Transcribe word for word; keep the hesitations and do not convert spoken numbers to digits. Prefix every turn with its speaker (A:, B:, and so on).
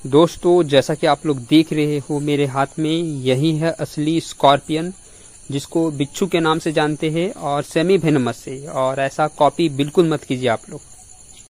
A: दोस्तों जैसा कि आप लोग देख रहे हो मेरे हाथ में, यही है असली स्कॉर्पियन, जिसको बिच्छू के नाम से जानते हैं और सेमी वेनमस से। और ऐसा कॉपी बिल्कुल मत कीजिए आप लोग।